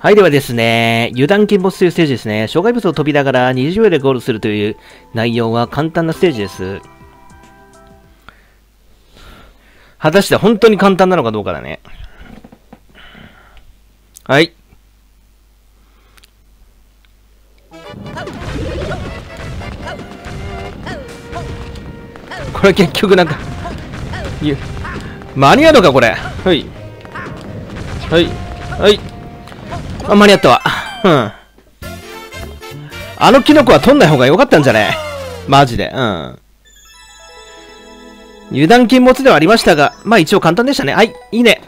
はい、ではですね、油断禁没というステージですね。障害物を飛びながら20秒でゴールするという内容は簡単なステージです。果たして本当に簡単なのかどうかだね。はい。これ結局なんか、間に合うのかこれ。はい。はい。はい。あ、間に合ったわ。うん。あのキノコは取んない方が良かったんじゃね？マジで。うん。油断禁物ではありましたが、まあ一応簡単でしたね。はい、いいね。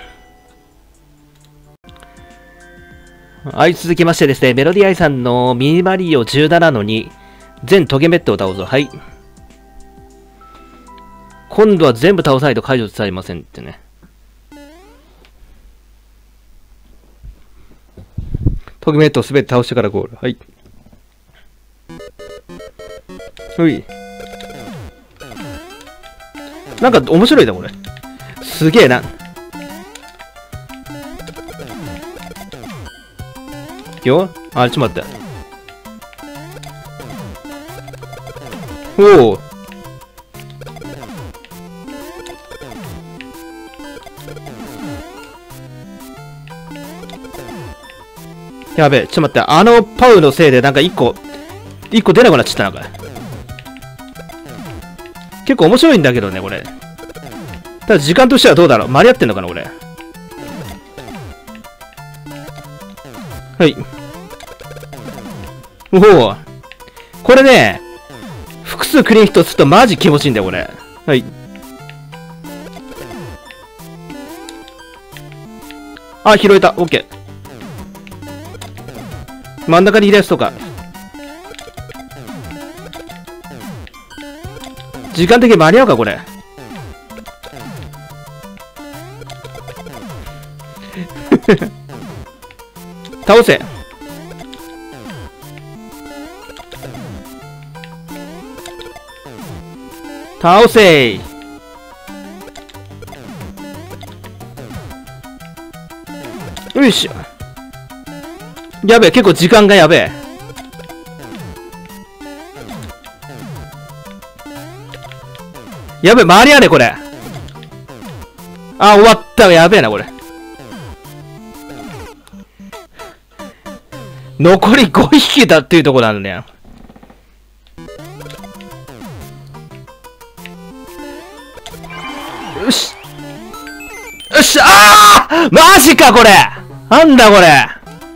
はい、続きましてですね、メロディアイさんのミニマリオ17の2、全トゲメットを倒す。はい。今度は全部倒さないと解除されませんってね。トゲメットをすべて倒してからゴール。はい。ほい。なんか面白いな、これ。すげえな。よあ、ちょっと待って。おお。やべえ、ちょっと待って。あのパウのせいでなんか一個出なくなっちゃったな、これ。結構面白いんだけどね、これ。ただ時間としてはどうだろう？間に合ってんのかな、これ。はい。おお。これね、複数クリーンヒットするとマジ気持ちいいんだよ、これ。はい。あ、拾えた。オッケー。真ん中にいるやつとか。時間的に間に合うか、これ。倒せ。倒せー。よいしょ。やべえ、結構時間がやべえ。やべえ、周りやね、これ。あ、終わった。やべえな、これ。残り5匹だっていうところなんだよ。よし。よし、あーマジか、これ。なんだ、これ。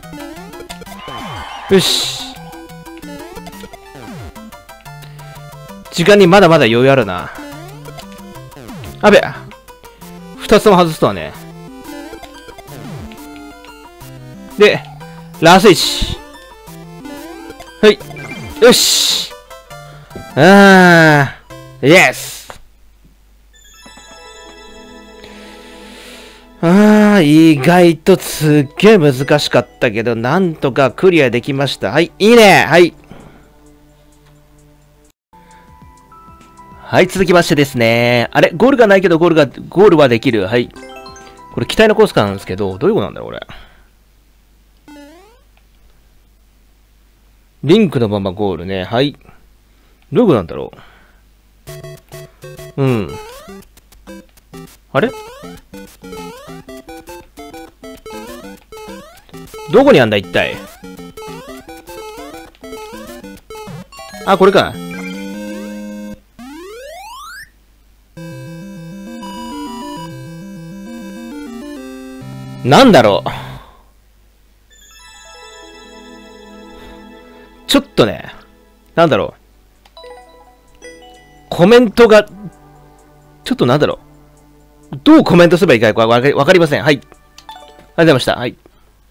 よし。時間にまだまだ余裕あるな。あべ。2つとも外すとはね。で、ラスイチ。はい。よし。イエス。意外とすっげえ難しかったけど、なんとかクリアできました。はい、いいね。はい。はい、続きましてですね。あれゴールがないけどゴールはできる。はい。これ期待のコースなんですけど、どういうことなんだろう、これ。リンクのままゴールね。はい。どういうことなんだろう。うん。あれどこにあんだ、一体。あ、これか。なんだろう。ちょっとね、なんだろう。コメントが、ちょっとなんだろう。どうコメントすればいいかわかりません。はい。ありがとうございました。はい。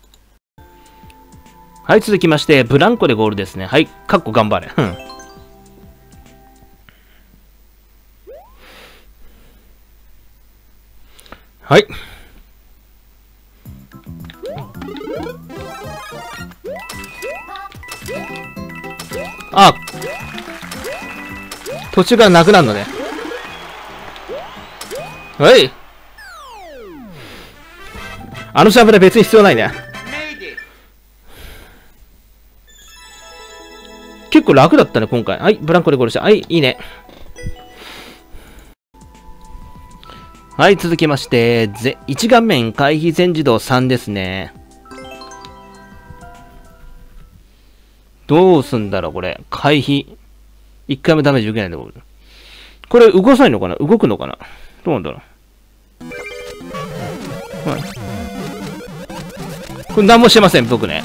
はい、続きまして、ブランコでゴールですね。はい、かっこ頑張れ。うん。はい。あ、途中からなくなるのね。はい。あのジャンプで別に必要ないね。 結構楽だったね、今回。はい、ブランコでゴールした。はい、いいね。はい、続きまして、1画面回避全自動3ですね。どうすんだろう、これ。回避。1回もダメージ受けないんだ、これ動かないのかな、動くのかな、どうなんだろう。はい。これ何もしてません、僕ね。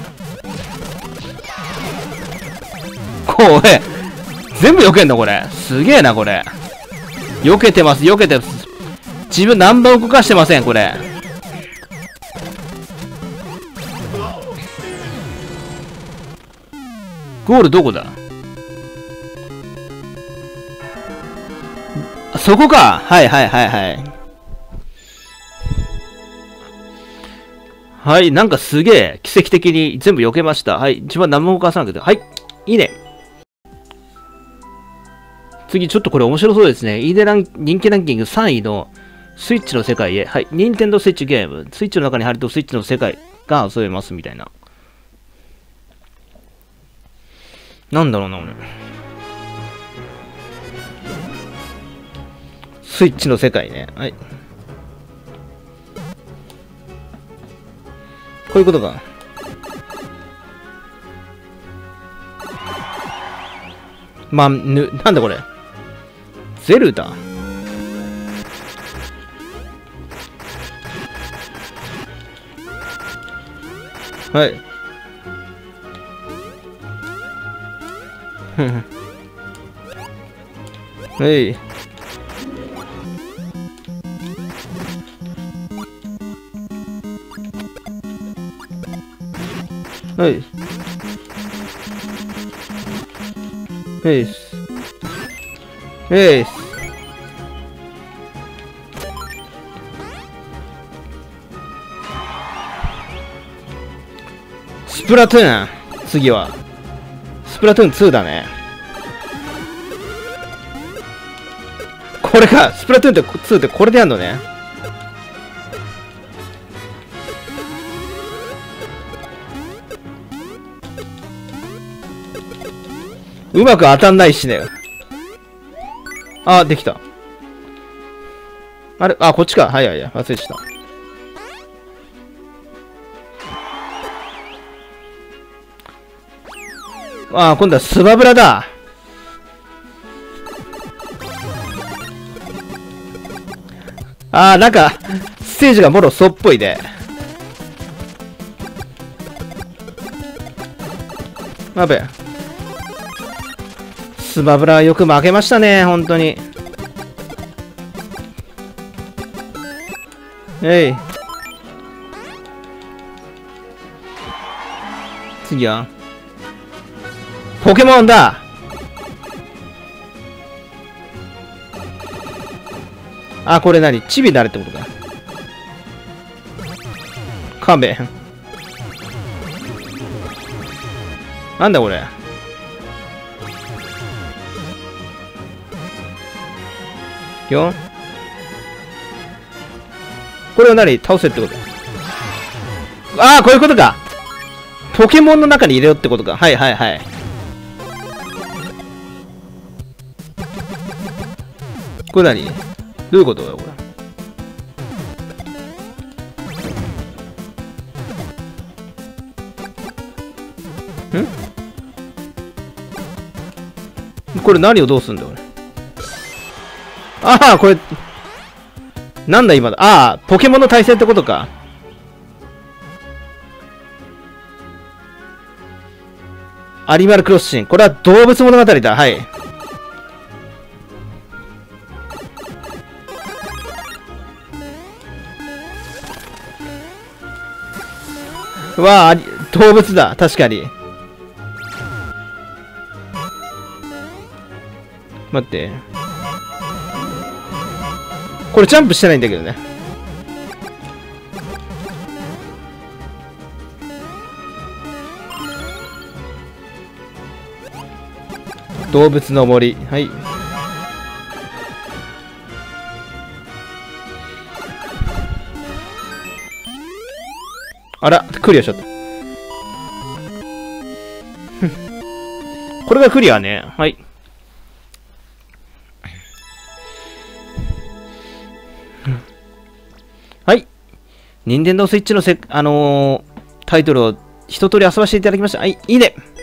これ、全部避けんのこれ。すげえな、これ。避けてます、避けてます。自分何番動かしてません、これ。ゴールどこだ？そこか。はいはいはいはい。はい、なんかすげえ、奇跡的に全部避けました。はい、自分は何も動かさなくて。はい、いいね。次、ちょっとこれ面白そうですね。いいね人気ランキング3位のスイッチの世界へ。はい、任天堂スイッチゲーム。スイッチの中に入るとスイッチの世界が遊べますみたいな。なんだろうな、俺。スイッチの世界ね。はい。こういうことか。なんだこれ。ゼルダ。はい。はい。はい。はい。はい。スプラトゥーン。次は。スプラトゥーン2だね。これか。スプラトゥーンって2ってこれでやんのね。うまく当たんないしね。あ、できた。あれあ、こっちか。はいはいはい。忘れてた。あ、今度はスマブラだ。あ、なんか、ステージがもろそっぽいで。やべ。スマブラよく負けましたね、本当に。えい。次はポケモンだ。あ、これ何？チビになるってことか。勘弁。なんだこれ。よ。これは何？倒せってこと？ああ、こういうことか。ポケモンの中に入れようってことか。はいはいはい。これ何？どういうことだよ、これ。これ何をどうすんだよ、俺。ああ、これ、なんだ今だ。ああ、ポケモンの対戦ってことか。アニマルクロッシング。これは動物物語だ。はい。うわあ、動物だ。確かに。待って。これジャンプしてないんだけどね。動物の森。はい。あら、クリアしちゃった。 これがクリアね。はい。はい。任天堂スイッチのタイトルを一通り遊ばせていただきました。はい、いいね。